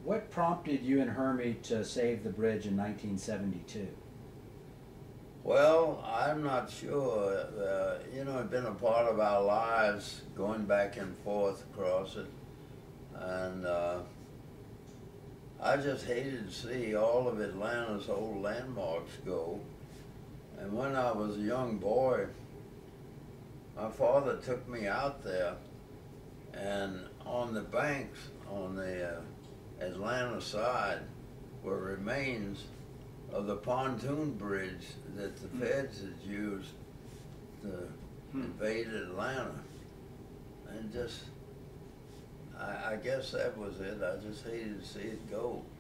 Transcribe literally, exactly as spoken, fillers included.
What prompted you and Hermie to save the bridge in nineteen seventy-two? Well, I'm not sure. Uh, you know, it's been a part of our lives, going back and forth across it. And uh, I just hated to see all of Atlanta's old landmarks go. And when I was a young boy, my father took me out there, and on the banks, on the uh, Atlanta side, were remains of the pontoon bridge that the Hmm. feds had used to Hmm. invade Atlanta. And just, I, I guess that was it. I just hated to see it go.